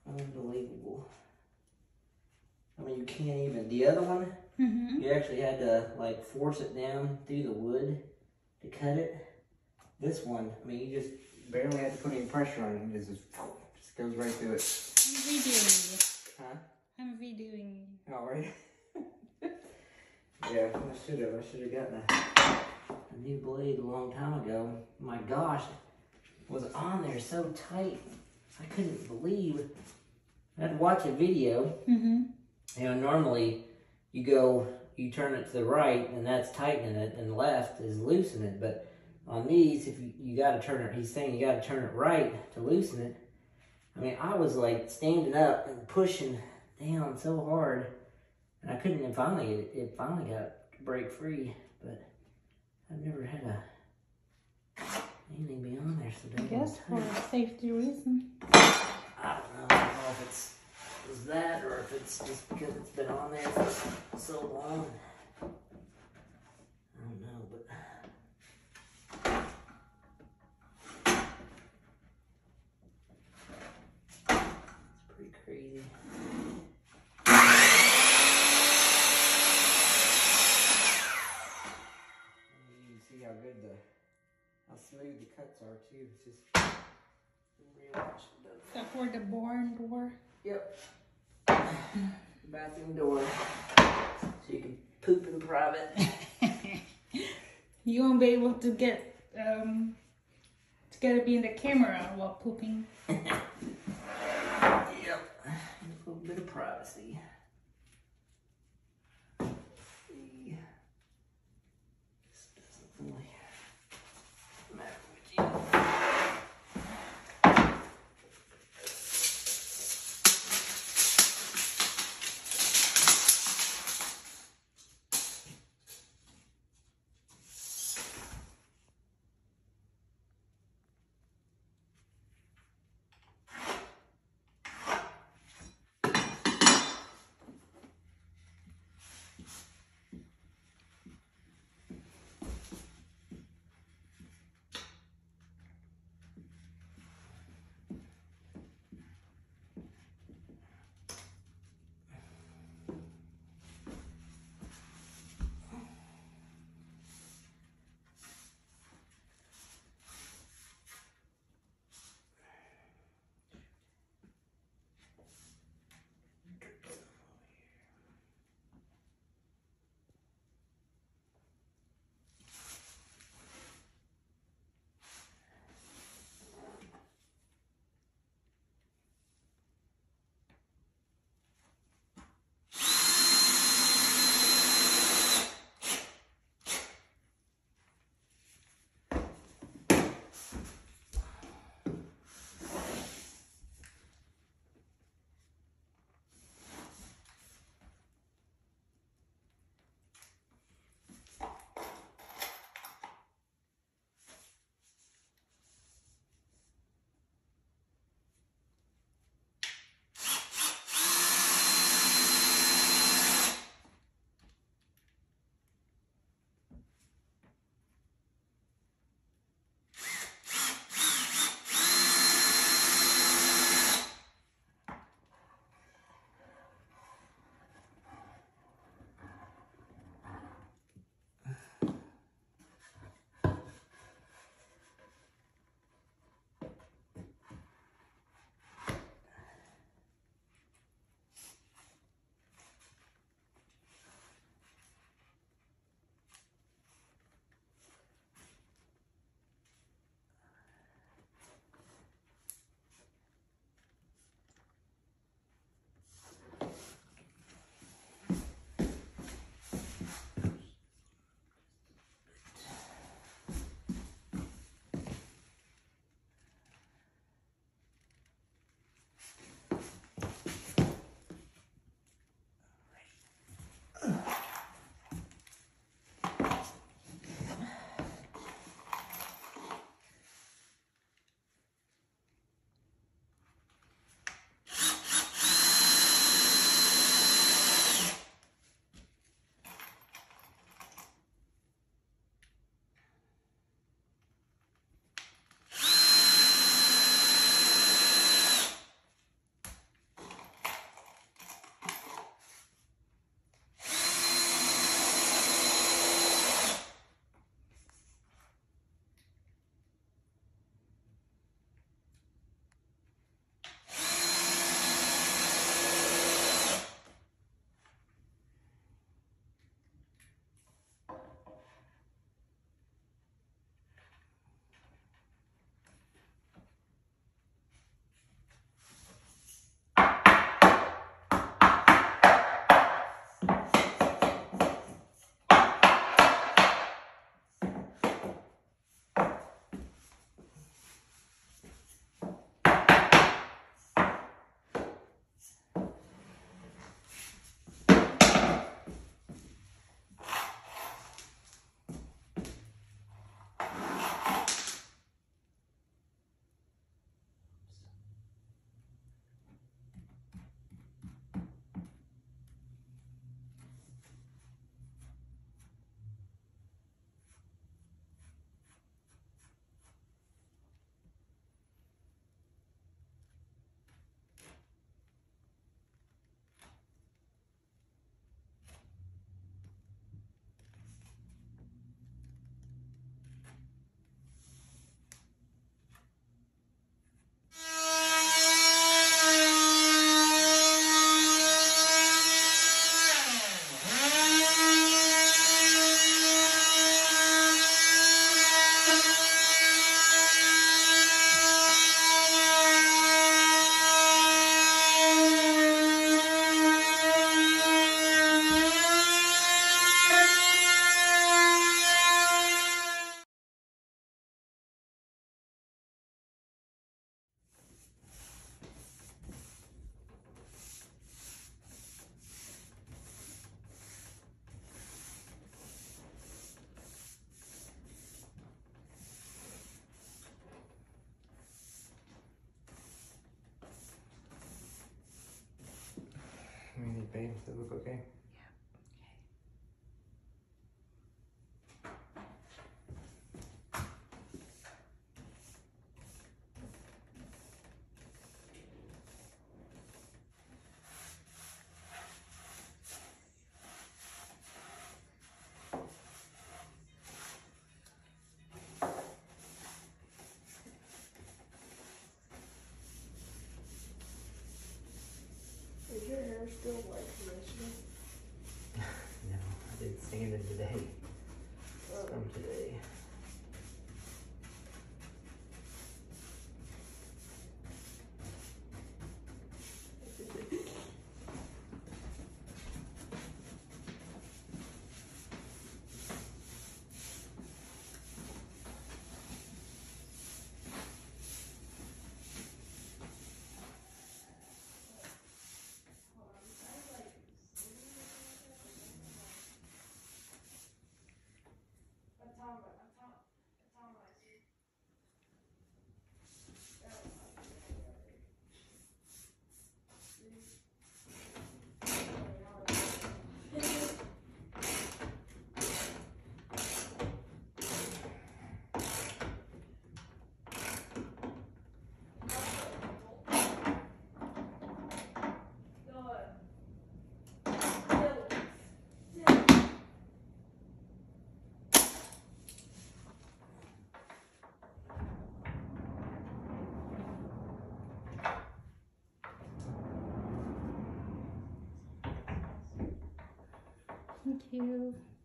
Unbelievable. I mean, you can't even. The other one, you actually had to like force it down through the wood to cut it. This one, I mean, you just barely had to put any pressure on it. It just goes right through it. I'm redoing you. Huh? I'm redoing you. All right. Yeah, I should have gotten a new blade a long time ago. My gosh, it was on there so tight. I couldn't believe. I had to watch a video. You know, normally you turn it to the right, and that's tightening it, and the left is loosening it. But on these, if you got to turn it, he's saying you got to turn it right to loosen it. I mean, I was like standing up and pushing down so hard. And I couldn't, and finally, it finally got to break free, but I've never had anything be on there so I guess for a safety reason. I don't know if it was that or if it's just because it's been on there for so long. I don't know, but it's pretty crazy. How smooth the cuts are too. It's just real much. Is that for the barn door? Yep. Bathroom door. So you can poop in private. You won't be able to get to be in the camera while pooping. Yep. A little bit of privacy. Okay, does it look okay? Is your hair still like conditioner? No, I did sanding today. Some today. Thank you.